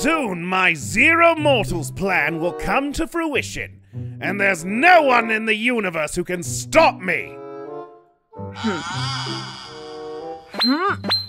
Soon my Zero Mortals plan will come to fruition, and there's no one in the universe who can stop me!